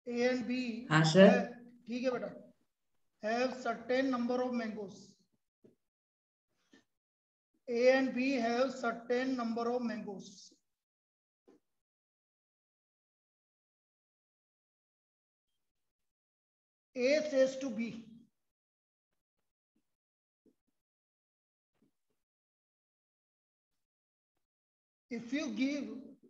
A and B, हाँ sir, ठीक है बेटा, have certain number of mangoes, A and B have certain number of mangoes. A says to B, if you give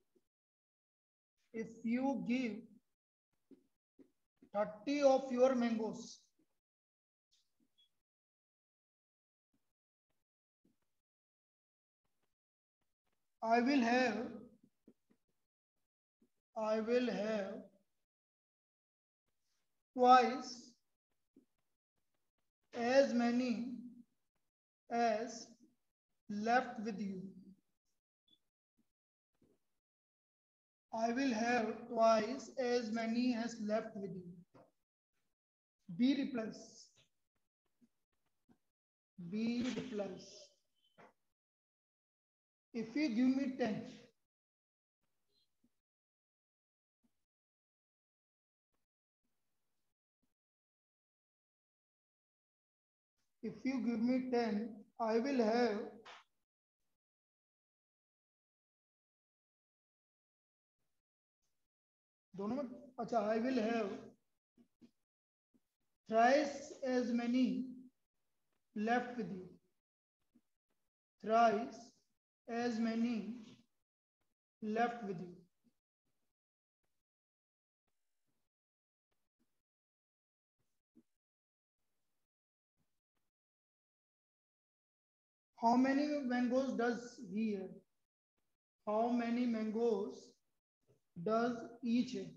30 of your mangoes, I will have twice as many as left with you. I will have twice as many as left with you. B replies, if you give me 10, I will have दोनों में, अच्छा, I will have thrice as many left with you. Thrice as many left with you. How many mangoes does he have? How many mangoes does each have?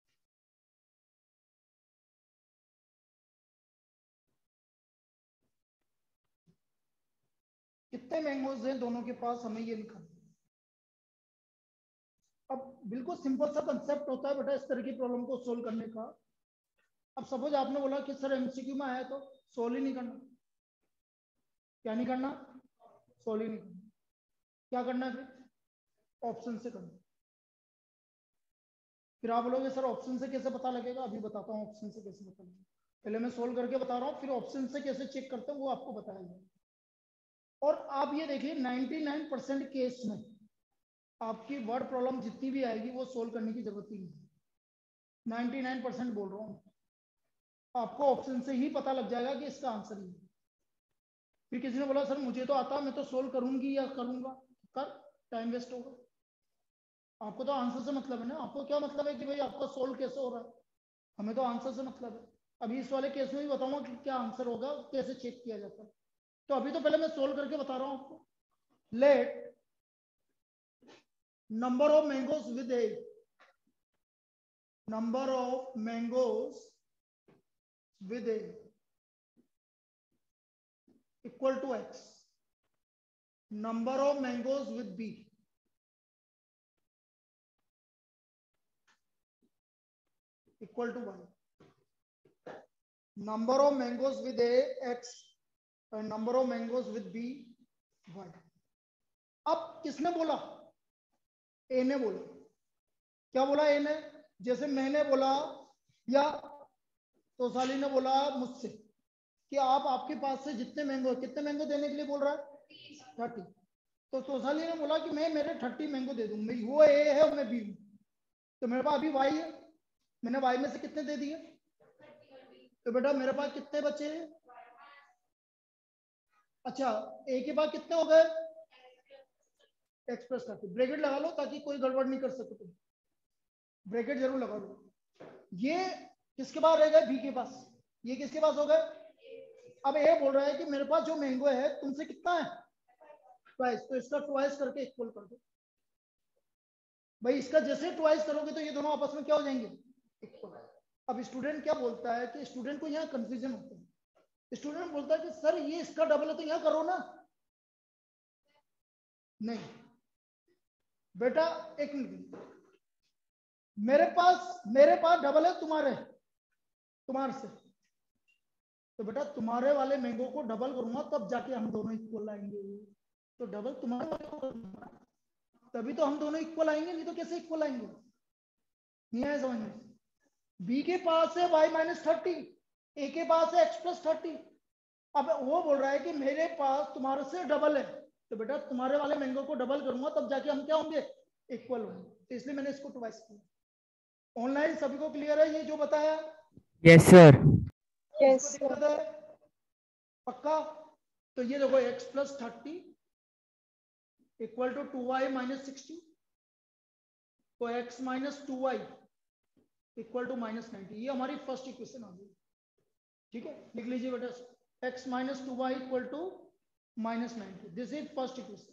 कितने mangoes हैं दोनों के पास, हमें ये लिखा। अब बिल्कुल सिंपल सा कंसेप्ट होता है बेटा इस तरह की प्रॉब्लम को सोल्व करने का। अब सपोज आपने बोला कि सर एमसीक्यू में आया तो सोल्व ही नहीं करना। क्या नहीं करना? सोल्व ही नहीं करना। क्या करना है फिर? ऑप्शन से करना। फिर आप बोलोगे सर ऑप्शन से कैसे पता लगेगा? अभी बताता हूँ ऑप्शन से कैसे पता लगेगा। पहले मैं सोल्व करके बता रहा हूँ, फिर ऑप्शन से कैसे चेक करते हैं वो आपको बताया जाएगा। और आप ये देखिए 99% केस में आपकी वर्ड प्रॉब्लम जितनी भी आएगी वो सोल्व करने की जरूरत ही नहीं। 99% बोल रहा हूँ, आपको ऑप्शन से ही पता लग जाएगा कि इसका आंसर ही है। फिर किसी ने बोला सर मुझे तो आता, मैं तो सोल्व करूंगी या करूंगा, कर टाइम वेस्ट होगा। आपको तो आंसर से मतलब है ना। आपको क्या मतलब है कि भाई आपका सोल्व कैसे हो रहा है? हमें तो आंसर से मतलब है। अभी इस वाले केस में भी बताऊंगा कि क्या आंसर होगा, कैसे चेक किया जाता है। तो अभी तो पहले मैं सोल्व करके बता रहा हूं आपको। Let number of mangoes with A, number of mangoes with A equal to x, number of mangoes with B equal to y, number of mangoes with A x और number of mangoes with B y। अब किसने बोला? ए ने बोला। क्या बोला ए ने? जैसे मैंने बोला या तोसाली ने बोला मुझसे कि आप आपके पास से जितने मैंगो, कितने मैंगो देने के लिए बोल रहा है? 30। तो तोसाली ने बोला कि मैं मेरे 30 मैंगो दे दूंगा। वो ए है और मैं बी हूं, तो मेरे पास अभी वाई है। मैंने वाई में से कितने दे दिए? तो बेटा मेरे पास कितने बचे हैं? अच्छा, ए के पास कितने हो गए? एक्सप्रेस करके ब्रैकेट लगा लो ताकि कोई गड़बड़ नहीं कर सके। तुम ब्रैकेट जरूर लगा लो। ये किसके पास रह गए? बी के पास। ये किसके पास हो गए? अब ए बोल रहा है कि मेरे पास जो मैंगो है तुमसे कितना है? ट्वाइस। तो इसका ट्वाइस करके इक्वल कर दो। भाई इसका जैसे ट्वाइस करोगे तो ये दोनों आपस में क्या हो जाएंगे? इक्वल। अब स्टूडेंट क्या बोलता है कि स्टूडेंट को यहाँ कंफ्यूजन होता है। स्टूडेंट बोलता है कि सर ये इसका डबल है तो यहाँ करो ना। नहीं बेटा, एक मिनट, मेरे पास डबल है तुम्हारे से। तो बेटा तुम्हारे वाले मैंगो को डबल करूंगा तब जाके हम दोनों इक्वल आएंगे। तो डबल तुम्हारे वाले को करूंगा तभी तो हम दोनों इक्वल आएंगे, नहीं तो कैसे इक्वल आएंगे? नहीं आया समझ में? बी के पास है y माइनस 30, ए के पास है x प्लस 30। अब वो बोल रहा है कि मेरे पास तुम्हारे से डबल है, तो बेटा तुम्हारे वाले मैंगो को डबल करूंगा तब जाके हम क्या होंगे, इक्वल होंगे। तो इसलिए मैंने इसको ट्वाइस किया। ऑनलाइन सभी को क्लियर है ये जो बताया? Yes sir. इसको दिक्कत है पक्का? तो ये देखो x plus 30 equal to 2y minus 60, तो x minus 2y equal to minus 90, ये हमारी फर्स्ट इक्वेशन आ गई। ठीक है, लिख लीजिए बेटा, x minus 2y equal to minus 90, this is first equation.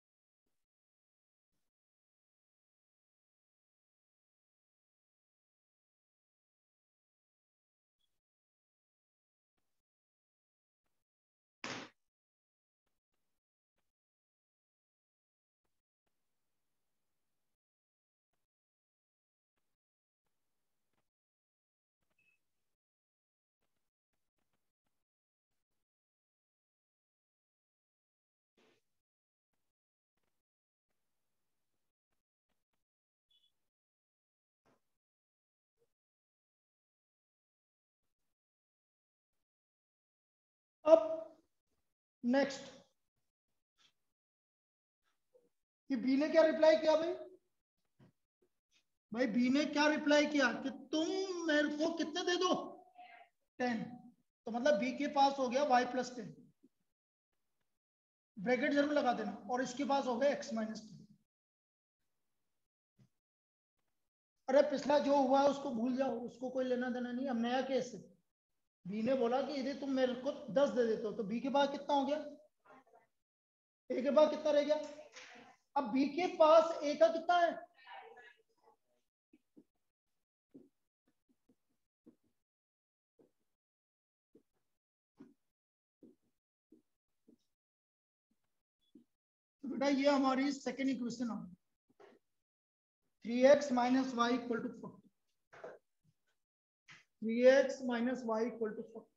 अब नेक्स्ट, कि बी ने क्या रिप्लाई किया भाई? भाई बी ने क्या रिप्लाई किया कि तुम मेरे को कितने दे दो, 10। तो मतलब बी के पास हो गया y प्लस 10, ब्रैकेट जरूर लगा देना, और इसके पास हो गया x माइनस 10। अरे पिछला जो हुआ है उसको भूल जाओ, उसको कोई लेना देना नहीं, अब नया केस है। बी ने बोला कि यदि तुम मेरे को 10 दे देते हो, तो बी के पास कितना हो गया, ए के पास कितना रह गया? अब बी के पास ए का कितना है, तो बेटा ये हमारी सेकेंड इक्वेशन आ गई, 3x minus y equal to 40, 3x minus y equal to 40।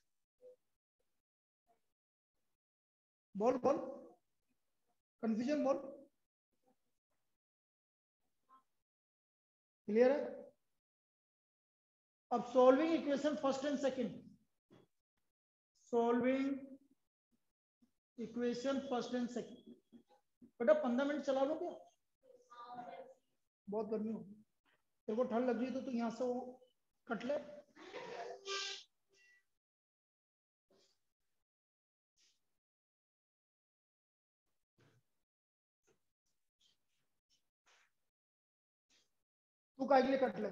बोल बोल, कंफ्यूजन बोल, क्लियर है? अब solving equation first and second, solving equation first and second. बेटा 15 मिनट चला लो क्या? बहुत गर्मी हो, तेरे को ठंड लग रही है तो यहाँ से वो कट ले। तू काय के लिए कट ले?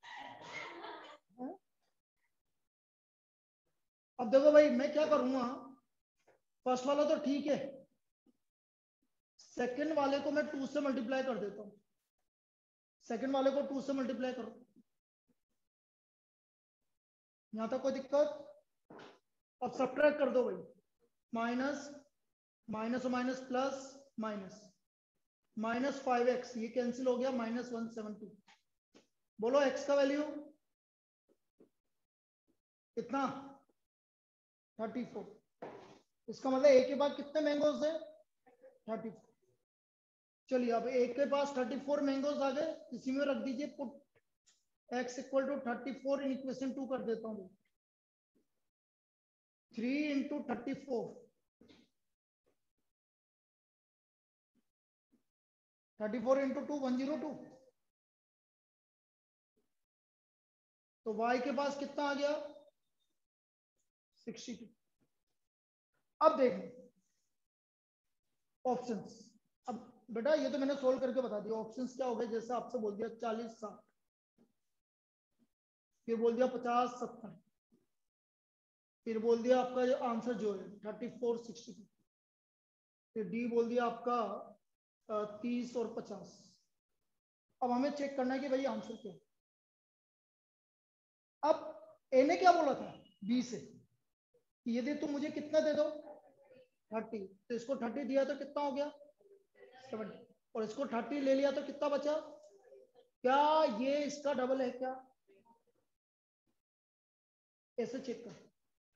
अब देखो भाई मैं क्या करूंगा, फर्स्ट वाला तो ठीक है, सेकंड वाले को मैं 2 से मल्टीप्लाई कर देता हूं। सेकंड वाले को 2 से मल्टीप्लाई करो, यहां तक कोई दिक्कत? अब सब्ट्रैक्ट कर दो भाई, माइनस माइनस और minus plus minus, minus 5x ये कैंसिल हो गया, माइनस 170। बोलो x का वैल्यू कितना, 34। इसका मतलब a के बाद कितने मैंगोज है, 34। चलिए अब a के पास 34 मैंगोज आ गए, इसी में रख दीजिए put x equal to 34 in equation 2 कर देता हूं, 3 इंटू 34, 34 इंटू 2 102। तो y के पास कितना आ गया, 62। अब देखो ऑप्शंस, अब बेटा ये तो मैंने सोल्व करके बता दिया, ऑप्शंस क्या हो गए, जैसे आपसे बोल दिया 40 60, फिर बोल दिया 50 70, फिर बोल दिया आपका जो आंसर जो है 34 62, फिर डी बोल दिया आपका 30 और 50। अब हमें चेक करना है कि भाई आंसर क्या है। अब ए ने क्या बोला था बी से, कि यदि तुम मुझे कितना दे दो 30, तो इसको 30 दिया तो कितना हो गया 70, और इसको 30 ले लिया तो कितना बचा, क्या ये इसका डबल है क्या, ऐसे चेक कर।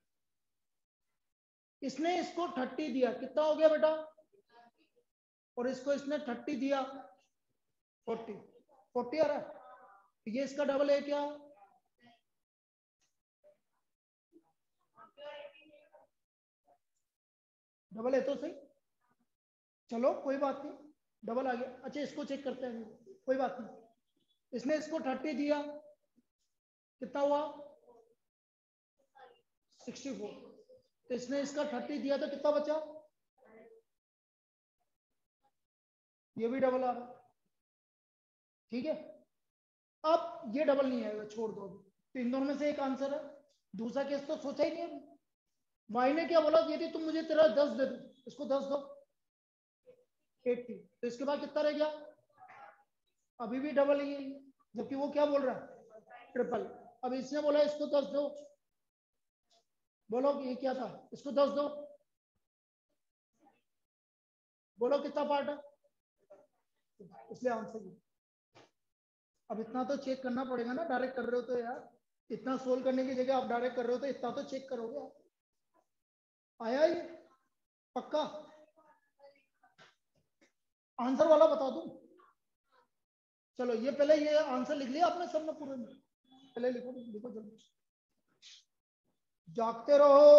इसने इसको 30 दिया, कितना हो गया बेटा, और इसको इसने 30 दिया 40, 40 आ रहा है, ये इसका डबल है क्या, डबल है तो सही, चलो कोई बात नहीं, डबल आ गया। अच्छा इसको चेक करते हैं, कोई बात नहीं। इसने इसको 30 दिया, कितना हुआ 64। तो इसने इसका 30 दिया तो कितना बचा, ये भी डबल आ रहा, ठीक है। अब ये डबल नहीं आएगा, छोड़ दो अभी। तो इन दोनों में से एक आंसर है। दूसरा केस तो सोचा ही नहीं अभी। वाई ने क्या बोला, यदि तुम मुझे तेरा 10 दे दो, इसको 10 दो, 80। तो इसके बाद कितना रह गया, अभी भी डबल ही है, जबकि वो क्या बोल रहा है, ट्रिपल। अब इसने बोला इसको 10 दो, बोलो ये क्या था, इसको 10 दो, बोलो कितना पार्ट है, इसलिए आंसर ये। अब इतना तो चेक करना पड़ेगा ना, डायरेक्ट कर रहे हो तो यार, इतना सोल्व करने की जगह आप डायरेक्ट कर रहे हो तो इतना तो चेक करोगे आप। आया ये पक्का, आंसर वाला बता दूं। चलो ये पहले ये आंसर लिख लिया आपने सबने पूरे में, पहले लिखो लिखो जल्दी, जागते रहो।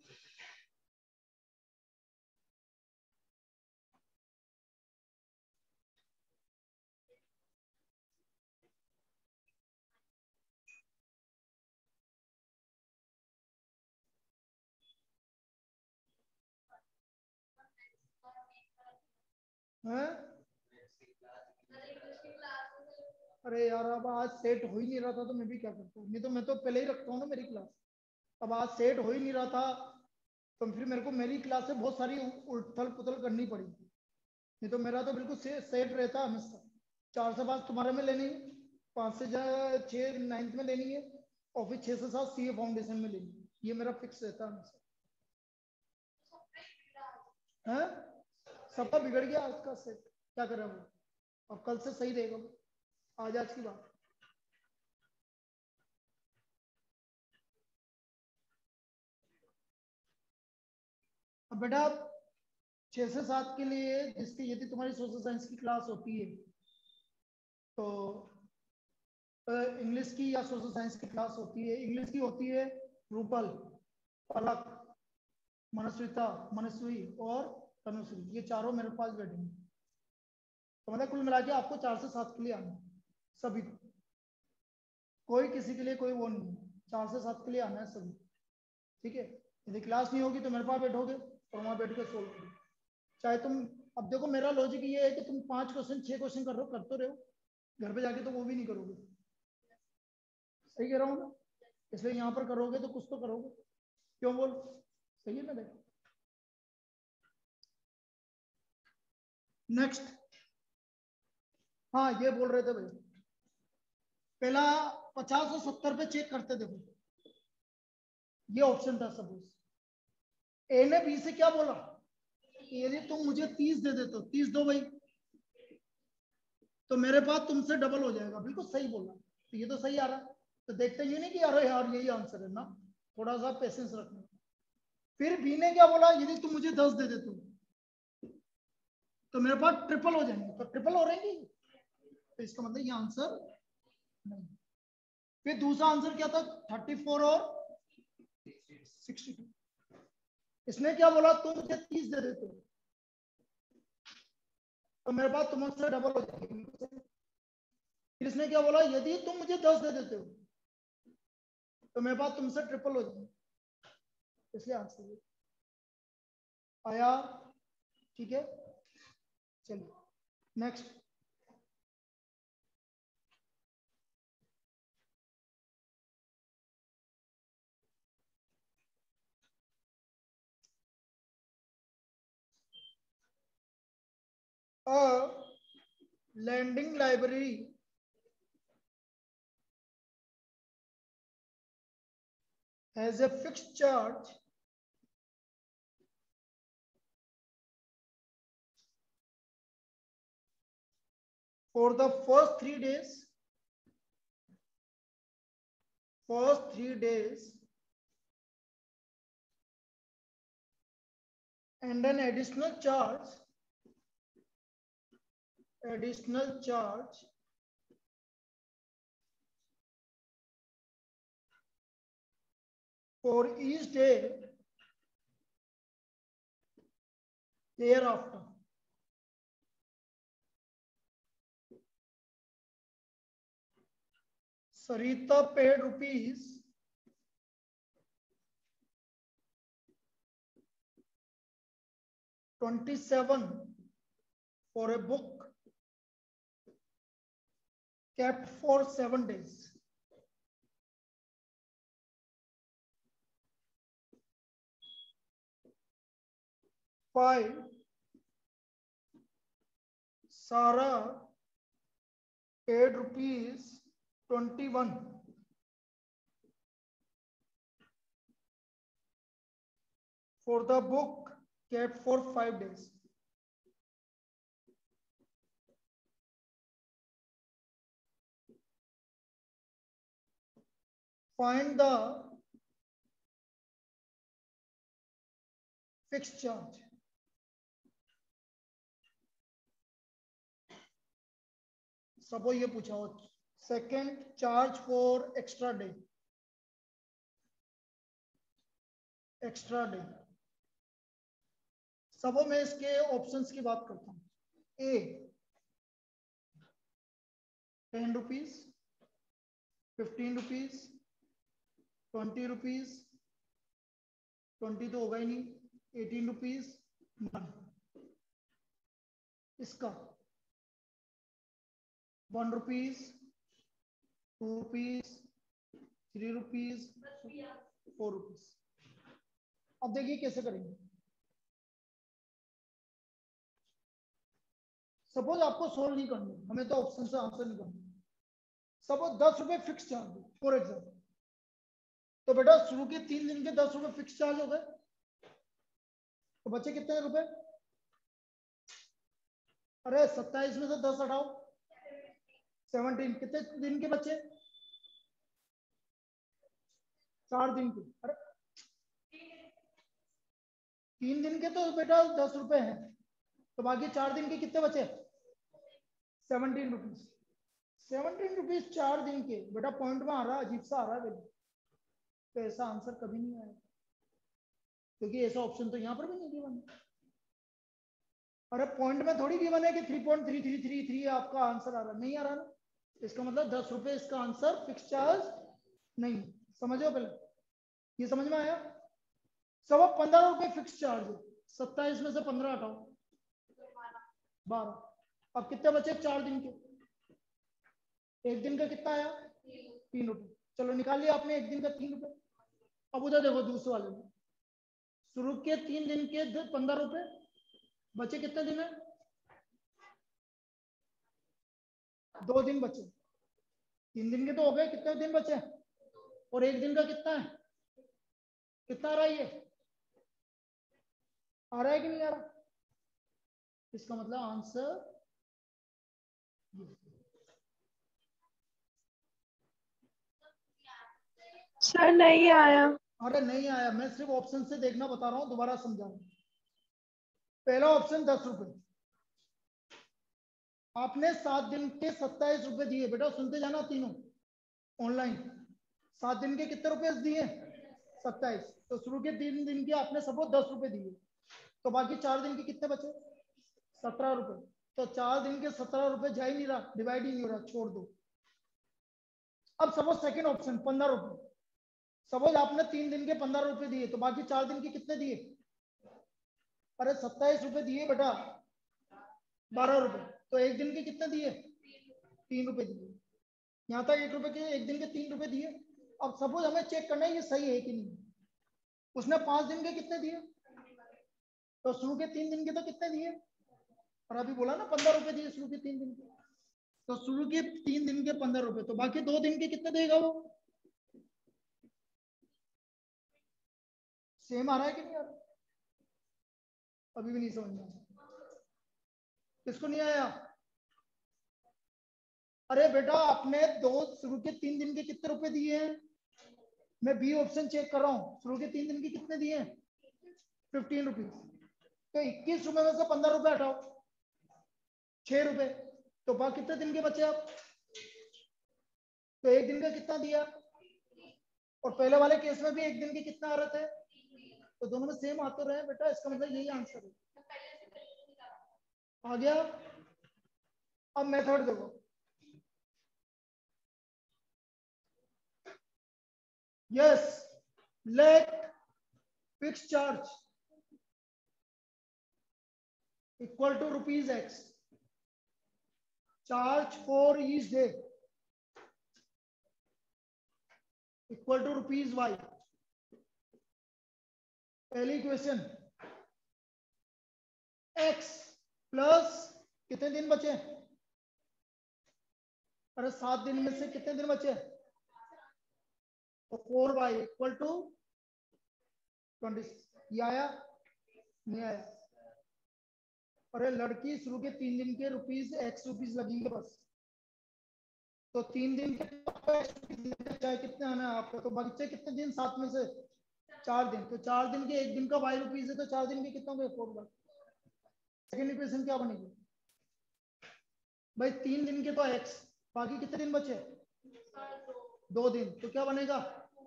हैं? अरे यार अब आज सेट हो ही नहीं रहा था तो मैं भी क्या करता हूँ, नहीं तो मैं तो पहले ही रखता हूँ ना मेरी क्लास। अब आज सेट हो ही नहीं रहा था तो फिर मेरे को मेरी क्लास से बहुत सारी उथल पुथल करनी पड़ी, नहीं तो मेरा तो बिल्कुल सेट रहता हमेशा। 4 से 5 तुम्हारे में लेनी है, 5 से 6 9th में लेनी है, और फिर 6 से 7 सीए फाउंडेशन में लेनी है, ये मेरा फिक्स रहता है हमेशा। है सबका बिगड़ गया आज का सेट, क्या करें वो, अब कल से सही रहेगा वो, आज की बात। अब बेटा 6 से 7 के लिए जिसकी यदि तुम्हारी सोशल साइंस की क्लास होती है तो इंग्लिश की या सोशल साइंस की क्लास होती है, इंग्लिश की होती है रूपल, पलक, मनस्विता, मनस्वी और तनुश्री, ये चारों मेरे पास बैठेंगे। तो मतलब कुल मिला के आपको 4 से 7 के लिए आना है सभी, कोई किसी के लिए कोई वो नहीं है, 4 से 7 के लिए आना है सभी, ठीक है। यदि क्लास नहीं होगी तो मेरे पास बैठोगे और वहां बैठ के सोल्व करो, चाहे तुम, अब देखो मेरा लॉजिक ये है कि तुम 5 क्वेश्चन 6 क्वेश्चन कर तो रहे हो, घर पे जाके तो वो भी नहीं करोगे, सही कह रहा हूँ ना, इसलिए यहाँ पर करोगे तो कुछ तो करोगे, क्यों बोल, सही है ना। देखो नेक्स्ट, हाँ ये बोल रहे थे भाई, पहला 50 और 70 पे चेक करते, देखो ये ऑप्शन था सपोज, ए ने बी से क्या बोला, यदि तुम मुझे 30 दे देते हो, 30 दो भाई, तो मेरे पास तुमसे डबल हो जाएगा, बिल्कुल सही बोला, तो ये तो सही आ रहा है। तो देखते ये नहीं कि यार यार यही आंसर है ना, थोड़ा सा पेशेंस रखना। फिर बी ने क्या बोला, यदि तुम मुझे 10 दे देते हो तो मेरे पास ट्रिपल हो जाएंगे, तो ट्रिपल हो रहेंगे, तो इसका मतलब ये आंसर नहीं। फिर दूसरा आंसर क्या था, 34 और 62, इसने क्या बोला, तुम मुझे 30 दे देते हो तो मेरे पास तुमसे डबल हो जाएगी। फिर इसने क्या बोला, यदि तुम मुझे 10 दे देते हो तो मेरे पास तुमसे ट्रिपल हो जाएगी, इसलिए आंसर आया, ठीक है। चलिए next, lending library has a fixed charge for the first 3 days and an additional charge for each day thereafter. Sarita paid ₹27 for a book kept for 7 days. Five, Sarah paid ₹21 for the book kept for 5 days. Find the fixed charge. सबको ये पूछा हो। Second, charge for extra day. Extra day सबों में इसके options की बात करता हूं। ए ₹10, ₹15, ₹20, 20 तो होगा ही नहीं, ₹18, नन। इसका ₹1, ₹2, ₹3, ₹4। अब देखिए कैसे करेंगे। सपोज आपको सोल्व नहीं करना, हमें तो ऑप्शन से आंसर नहीं करना। Suppose ₹10 fix charge for example, तो बेटा शुरू के 3 दिन के ₹10 फिक्स चार्ज हो गए, तो बचे कितने रुपए? अरे 27 में से 10 हटाओ, 17। कितने दिन के बचे? 4 दिन के। अरे 3 दिन के तो बेटा ₹10 हैं, तो बाकी 4 दिन के कितने बचे? ₹17। ₹17 4 दिन के। बेटा पॉइंट में आ रहा है, अजीब सा आ रहा है, तो ऐसा आंसर कभी नहीं आएगा, क्योंकि ऐसा ऑप्शन तो यहाँ पर भी नहीं गिवन है। अरे पॉइंट में थोड़ी गिवन है कि 3.3333 आपका आंसर आ रहा है, नहीं आ रहा ना। इसका मतलब ₹10 इसका आंसर, फिक्स चार्ज नहीं। समझो पहले, ये समझ में आया? सब ₹15 फिक्स चार्ज है, 27 में से 15 हटाओ, 12। अब कितने बचे 4 दिन के? एक दिन का कितना आया? ₹3। चलो निकाल लिया आपने एक दिन का ₹3। अब उधर देखो दूसरे वाले में, शुरू के 3 दिन के ₹15, बचे कितने दिन है? 2 दिन बचे। 3 दिन के तो हो गए, कितने दिन बचे? और एक दिन का कितना है? कितना आ रहा है ये? आ रहा है कि नहीं आ रहा? इसका मतलब आंसर सर नहीं आया। अरे नहीं आया, मैं सिर्फ ऑप्शन से देखना बता रहा हूं, दोबारा समझा रहा हूं। पहला ऑप्शन ₹10, आपने 7 दिन के ₹27 दिए। बेटा सुनते जाना तीनों ऑनलाइन। 7 दिन के कितने रुपए दिए? 27। तो शुरू के 3 दिन के आपने सबको ₹10 दिए, तो बाकी 4 दिन के कितने बचे? ₹17। तो 4 दिन के ₹17 जा ही नहीं रहा, डिवाइड ही नहीं हो रहा, छोड़ दो। अब सपोज सेकंड ऑप्शन ₹15, सपोज आपने 3 दिन के ₹15 दिए, तो बाकी 4 दिन के कितने दिए? अरे ₹27 दिए बेटा, ₹12। तो एक दिन के कितने दिए? ₹3 दिए। यहाँ तक ₹1 के, एक दिन के ₹3 दिए। अब सपोज हमें चेक करना है ये सही है कि नहीं। उसने 5 दिन के कितने दिए? तो शुरू के 3 दिन के तो कितने दिए? और अभी बोला ना ₹15 दिए शुरू के 3 दिन के, तो शुरू के 3 दिन के ₹15, तो बाकी 2 दिन के कितने देगा वो? सेम आ रहा है कि नहीं आ रहा? अभी भी नहीं समझ में आया, किसको नहीं आया? अरे बेटा आपने शुरू के 3 दिन के कितने रुपए दिए हैं? मैं बी ऑप्शन चेक कर रहा हूँ, शुरू के 3 दिन के कितने दिए? ₹15। तो ₹21 में से ₹15 हटाओ, ₹6। तो बाकी कितने दिन के बचे आप? तो एक दिन का कितना दिया? और पहले वाले केस में भी एक दिन के कितना आ रहे थे? तो दोनों में सेम आते रहे बेटा, इसका मतलब यही आंसर है। आ गया। अब मेथड देखो, yes, let fix charge equal to ₹X, charge for each day equal to ₹Y। पहली इक्वेशन, x प्लस कितने दिन बचे? अरे 7 दिन में से कितने दिन बचे? तो 4y इक्वल टू 20। ये आया? नहीं आया। अरे लड़की शुरू के 3 दिन के ₹X लगेंगे बस, तो 3 दिन के चाहे कितने आना है आपका, तो बच्चे कितने दिन? 7 में से 4 दिन, तो 4 दिन के 1 दिन का y रुपीज है, तो 4 दिन के कितना हो गए? 4y। सेकेंड इक्वेशन क्या बनेगी भाई? 3 दिन के तो x, बाकी कितने दिन बचे? 2 दिन, तो क्या बनेगा?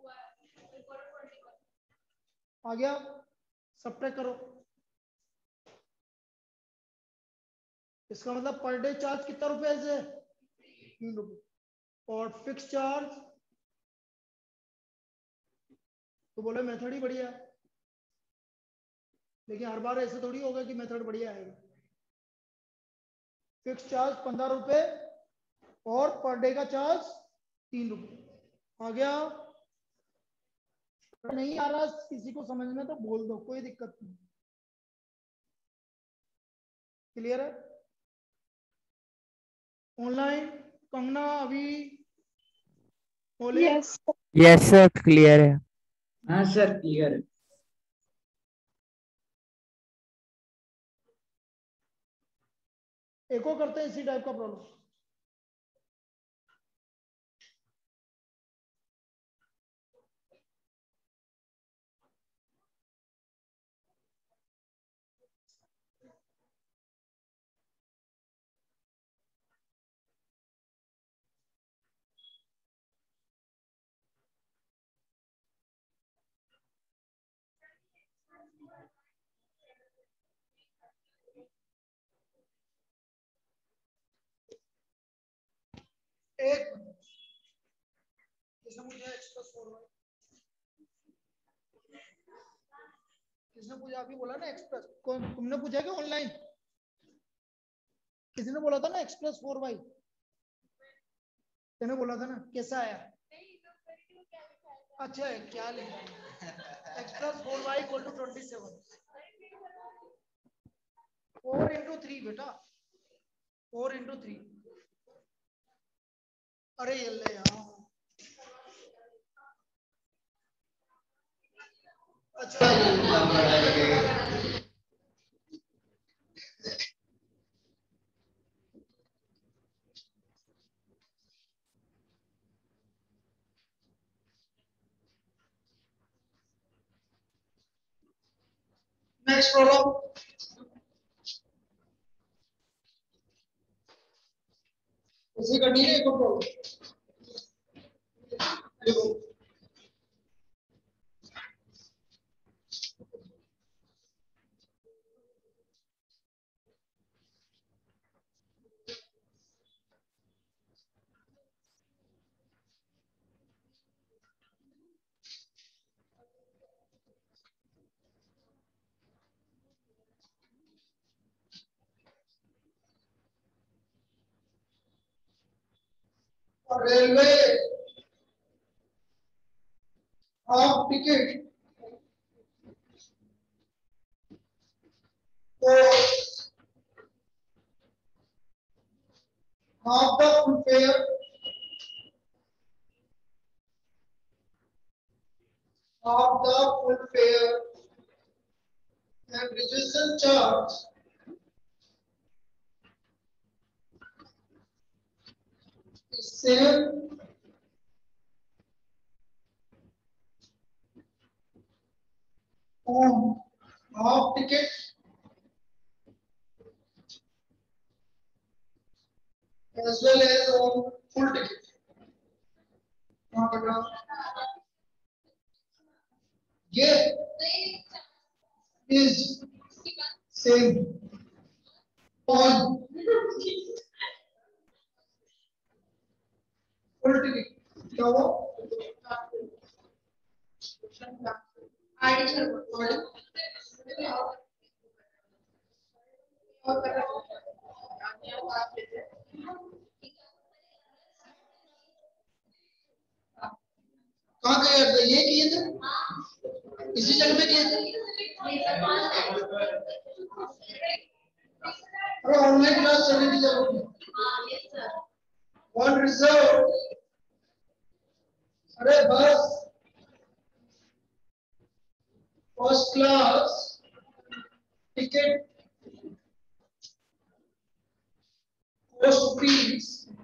आ गया? सब्ट्रैक्ट करो। इसका मतलब पर डे चार्ज कितना रुपए से? 3 रुपए। और फिक्स चार्ज, तो बोले मेथड ही बढ़िया है, लेकिन हर बार ऐसे थोड़ी होगा कि मेथड बढ़िया आएगा। फिक्स चार्ज 15 रुपए और पर डे का चार्ज 3 रुपए। आ गया? नहीं आ रहा किसी को समझ में तो बोल दो, कोई दिक्कत नहीं। क्लियर है? ऑनलाइन कंगना अभी बोले? यस यस सर, क्लियर है। हाँ सर, क्लियर है। एको करते हैं इसी टाइप का प्रॉब्लम। एक किसने पूछा एक्सप्रेस 4y? किसने पूछा? अभी बोला ना एक्सप्रेस। कौन? तुमने पूछा क्या ऑनलाइन? किसी ने बोला था ना एक्सप्रेस 4y? मैंने बोला था ना, कैसा आया? अच्छा है, क्या लिखा है? Express 4y equal to 27। 4 into 3 बेटा, 4 into 3। अरे ये ले यहाँ। अच्छा नेक्स्ट प्रॉब्लम। इसी करनी है एक प्रॉब्लम। देखो रेलवे हाफ टिकट तो half the full fare, half the full fare and registration charge is same on half ticket as well as on full ticket. ये is same फुल टिकट क्या हुआ? कहाँ गए थे? ये किए थे इसी जगह पे किए थे। अरे ऑनलाइन क्लास चलने की जरूरत नहीं। वन रिजर्व। अरे बस first class ticket cost rupees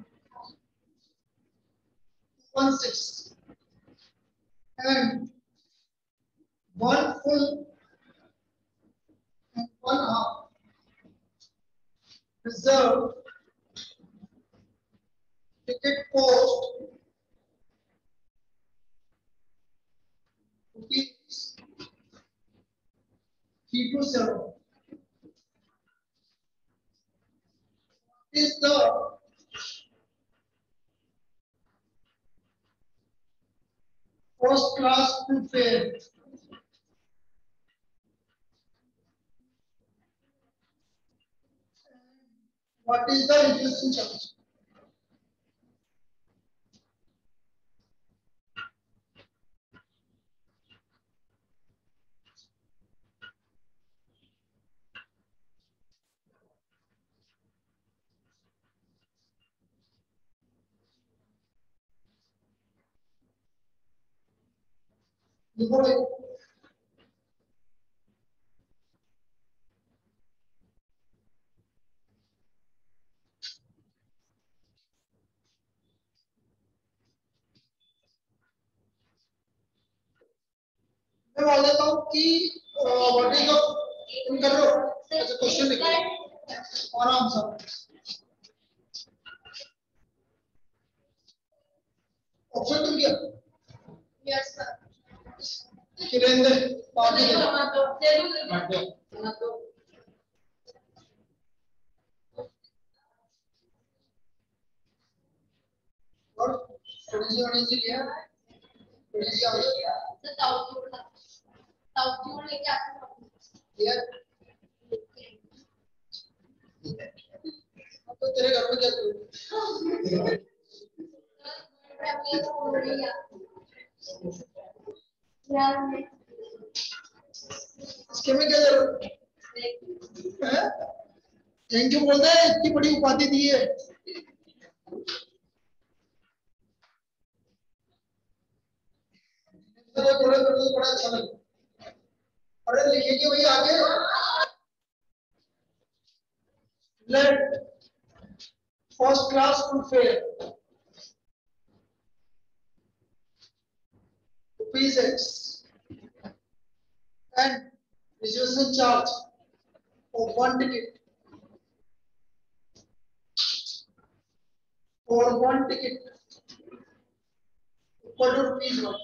16 and one full and one half reserve ticket cost rupees 327 is the first class full fare. What is the registration charge? देखो भाई मैं बोल देता हूँ कि व्हाट इज द तुम कर रहे हो अच्छा क्वेश्चन लिखो आराम से ऑप्शन तुम क्या यस सर किरेंद्र पार्टी दे और थोड़ी सी लिया थोड़ी सी आगे सर साउथ लेके आते हैं यार अब तो तेरे घर में क्या करूँ इसके में क्या जरूरत है थैंक यू बोलते हैं इतनी बड़ी उपाधि दी है थोड़ा थोड़ा बड़ा अच्छा लगा अरे लिखेंगे वही आगे let first class full fare rupees X and reservation charge for one ticket equal to rupees 1.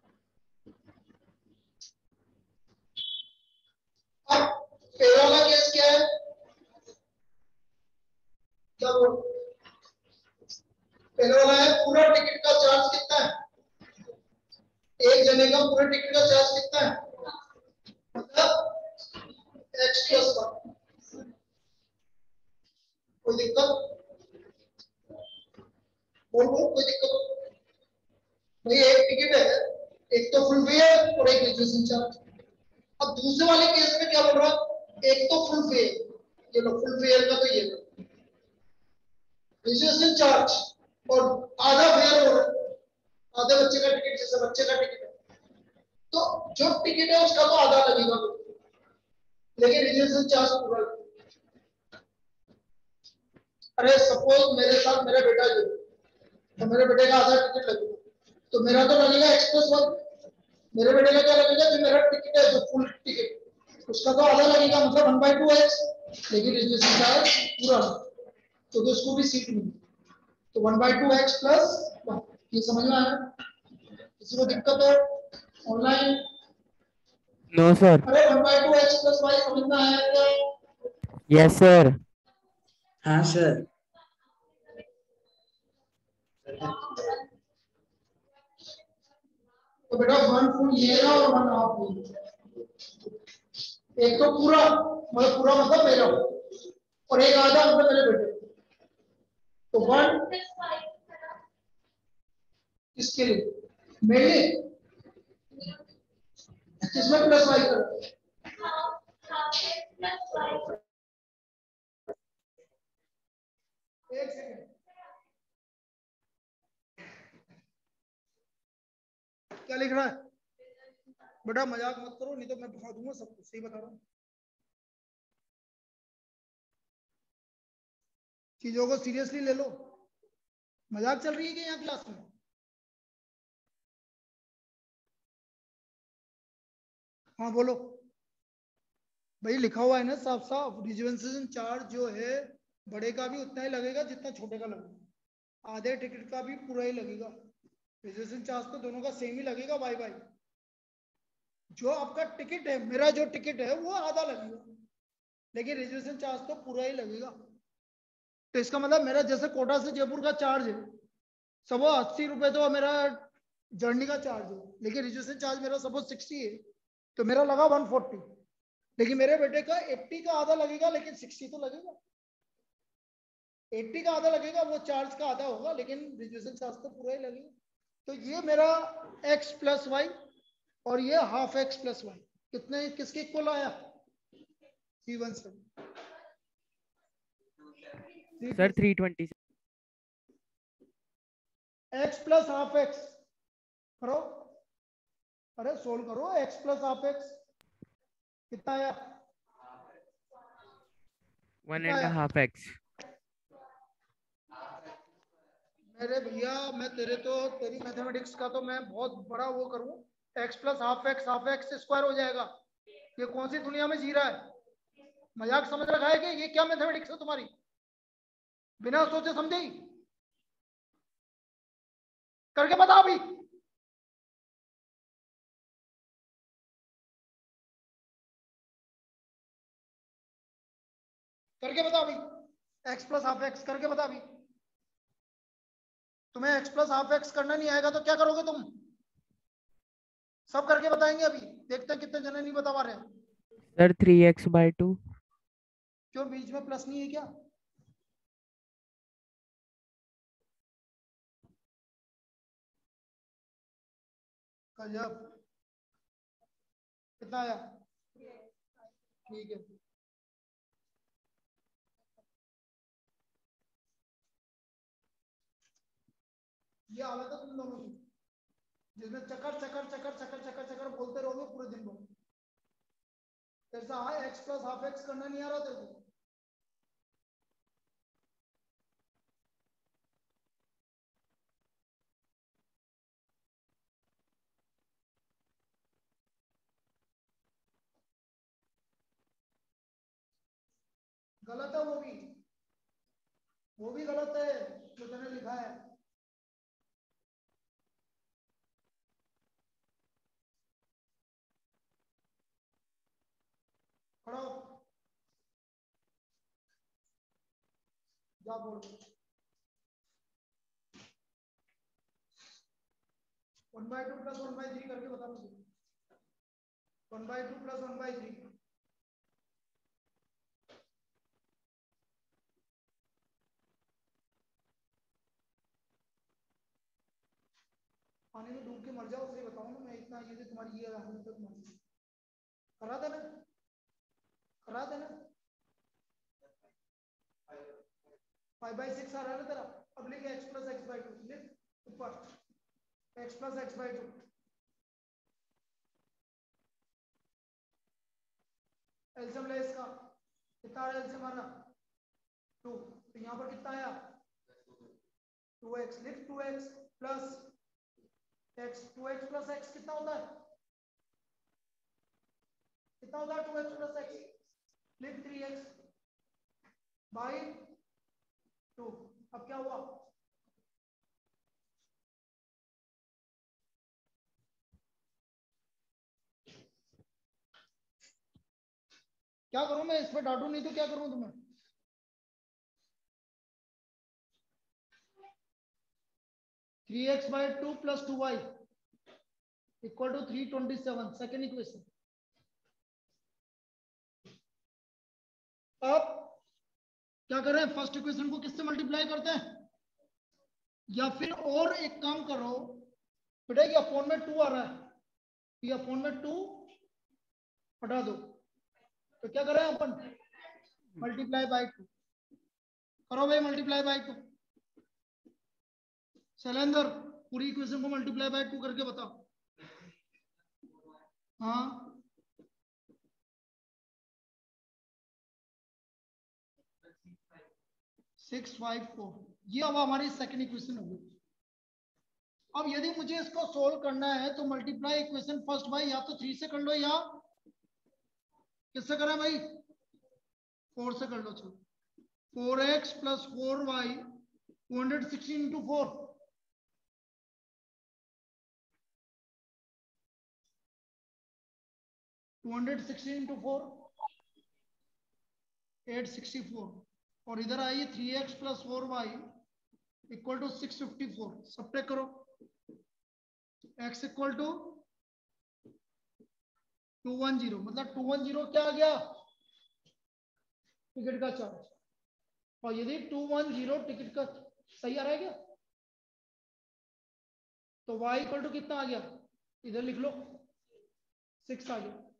अब फेयर वाला केस क्या है क्या वो पहले वाला है पूरा टिकट का चार्ज कितना है एक जने का पूरे टिकट का चार्ज कितना है मतलब x + 1 कोई दिक्कत बोल कोई दिक्कत भाई एक टिकट है एक तो फुल फेयर और एक रिजर्वेशन चार्ज अब दूसरे वाले केस में क्या बोल रहा एक तो फुल फेयर ये लो फुल फेयर का तो ये लो रिजर्वेशन चार्ज और आधा फेयर हो रहा है आधे बच्चे का टिकट जैसे बच्चे का टिकट है तो जो टिकट है उसका तो आधा लगेगा लेकिन रिजर्वेशन चार्ज पूरा अरे सपोज मेरे साथ मेरा बेटा जो तो मेरे बेटे का आधा टिकट लगेगा तो मेरा तो लगेगा X+1 मेरे बेटे का क्या लगेगा जो मेरा टिकट है जो फुल टिकट उसका तो आधा लगेगा मतलब 1/2x लेकिन रिजर्वेशन चार्ज पूरा तो उसको भी सीट मिलेगी तो 1/2x + 1 ये समझ में आया किसी को दिक्कत है ऑनलाइन नो सर अरे 1/2x + y समझ में आया क्या यस सर हाँ सर। तो बेटा 1 फुल मेरा और 1 हाफ मेरा। एक तो पूरा मतलब पूरा मतलब मेरा और एक आधा मतलब मेरे बेटे। तो 1 किसके लिए? मेरे लिए। किसमें प्लस वाई कर? एक सेकंड, क्या लिख रहा है? बेटा मजाक मत करो, नहीं तो मैं भगा दूंगा सब कुछ। सही बता रहा हूँ, चीजों को सीरियसली ले लो। मजाक चल रही है कि यहाँ क्लास में? हाँ बोलो भाई। लिखा हुआ है ना साफ साफ, रिजर्वेशन चार्ज जो है बड़े का भी उतना ही लगेगा जितना छोटे का लगेगा। आधे टिकट का भी पूरा ही लगेगा। रिजर्वेशन चार्ज तो दोनों का सेम ही लगेगा भाई भाई। जो आपका टिकट है, मेरा जो टिकट है वो आधा लगेगा, लेकिन रिजर्वेशन चार्ज तो पूरा ही लगेगा। तो इसका मतलब मेरा जैसे कोटा से जयपुर का चार्ज है, सपोज 80 रुपए तो मेरा जर्नी का चार्ज है, लेकिन रिजर्वेशन चार्ज मेरा सपोज 60 है, तो मेरा लगा 140। लेकिन मेरे बेटे का 80 का आधा लगेगा, लेकिन 60 तो लगेगा। 80 का आधा लगेगा, वो चार्ज का आधा होगा, लेकिन रिजर्वेशन चार्ज तो पूरा ही लगेगा। तो ये मेरा x प्लस वाई और ये हाफ x प्लस वाई कितने किसके इक्वल आया? 317 sir 320। x plus half x करो। अरे सोल्व करो, x प्लस हाफ x कितना आया? 1.5x। मेरे भैया मैं तेरी मैथमेटिक्स का तो मैं बहुत बड़ा वो करूं। x plus half x square हो जाएगा। ये कौन सी दुनिया में जी रहा है? मजाक समझ रखा है कि ये क्या मैथमेटिक्स है तुम्हारी? बिना सोचे समझे ही करके बता अभी। करके बता अभी। x प्लस हाफ एक्स करके बता अभी। तुम्हें x प्लस हाफ एक्स करना नहीं आएगा तो क्या करोगे तुम? सब करके बताएंगे अभी, देखते हैं कितने जने नहीं बता पा रहे हैं। Sir 3x/2। क्यों बीच में प्लस नहीं है क्या? गजब। कितना आया? ठीक है। ये हालत है तुम दोनों की, जिसमें चक्कर चक्कर चक्कर चक्कर चक्कर चक्कर बोलते रहोगे पूरे दिन भर। ऐसा है x प्लस हाफ एक्स करना नहीं आ रहा तेरे को? गलत है वो भी गलत है जो तूने लिखा है। खड़ा हो, जा बोल। 1/2 प्लस 1/3 करके बता मुझे। 1/2 प्लस 1/3। पानी में डूब के मर जाओ, सही बताओ ना। मैं इतना ये तुम्हारी ये हालत तक मर करा देना, करा देना। 5/6 आ रहा है ना तेरा? अब लिख x प्लस x/2 लिख ऊपर। x प्लस x/2 एलसीएम ले इसका। कितना आ रहा है एलसीएम हमारा? 2। तो यहाँ पर कितना आया? 2x। लिख 2x plus x। 2x plus x कितना होता है? कितना होता है 2x प्लस x? लिख 3x बाई 2। अब क्या हुआ? क्या करूं मैं? इस पर डांटू नहीं तो क्या करूं तुम्हें? 3x/2 + 2y equal to 327, second equation. अब क्या कर रहे हैं, फर्स्ट इक्वेशन को किससे मल्टीप्लाई करते हैं, या फिर और एक काम करो बेटा, ये अपॉन में 2 आ रहा है, ये अपॉन में 2 हटा दो, तो क्या कर रहे हैं अपन, मल्टीप्लाई बाय 2 करो भाई, मल्टीप्लाई बाय 2। शैलेंद्र पूरी इक्वेशन को मल्टीप्लाई बाय 2 करके बताओ। हाँ 654, ये अब हमारी सेकंड इक्वेशन हो गई। अब यदि मुझे इसको सोल्व करना है तो मल्टीप्लाई इक्वेशन फर्स्ट बाय या तो 3 से कर लो या किससे करें भाई, 4 से कर लो। चलो 4x + 4y 216 into 4, into 4 864, और इधर आइए 3x + 4y equal to 654, subtract करो, x इक्वल टू 210, मतलब 210 क्या आ गया, टिकट का चार्ज। और यदि 210 टिकट का सही आ रहा है क्या, तो y इक्वल टू कितना आ गया, इधर लिख लो 6 आ गया,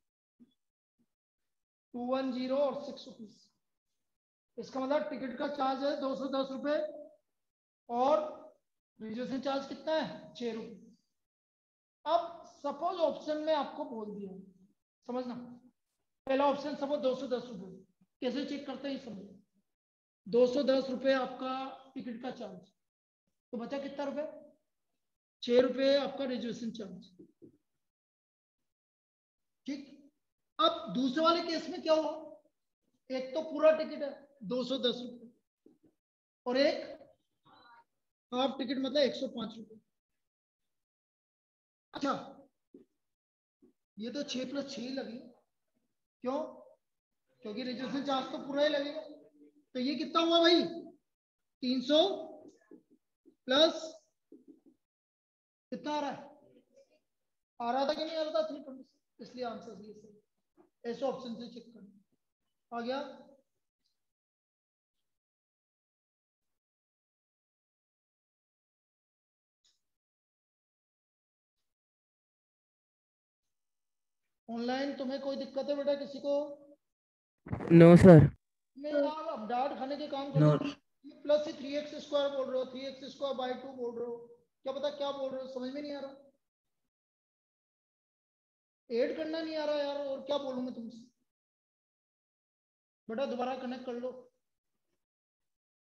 210 और 6 रुपीज। इसका मतलब टिकट का चार्ज है 210 रुपए और रिजर्वेशन चार्ज कितना है, 6 रुपए। अब सपोज ऑप्शन में आपको बोल दिया, समझना, पहला ऑप्शन सपोज 210 रुपए, कैसे चेक करते हैं समझो, 210 रुपए आपका टिकट का चार्ज, तो बचा कितना रुपए, 6 रुपए आपका रिजर्वेशन चार्ज, ठीक। अब दूसरे वाले केस में क्या हुआ, एक तो पूरा टिकट है 210 रुपए और एक हाफ टिकट मतलब 105 रुपए। अच्छा ये तो 6 + 6 लगी, क्यों, क्योंकि रिजर्वेशन चार्ज तो पूरा ही लगेगा, तो ये कितना हुआ भाई, 300 प्लस कितना आ रहा है, आ रहा था कि नहीं आ रहा था 320, इसलिए आंसर ये सही, ऐसे ऑप्शन से चेक करना आ गया। ऑनलाइन तुम्हें कोई दिक्कत है बेटा किसी को, नो सर। नहीं यार, अब डांट खाने के काम नो करो, प्लस 3x² बोल रहे हो, 3x²/2 बोल रहे हो, क्या पता क्या बोल रहे हो, समझ में नहीं आ रहा, ऐड करना नहीं आ रहा यार, और क्या बोलूं मैं तुमसे, बेटा दोबारा कनेक्ट कर लो।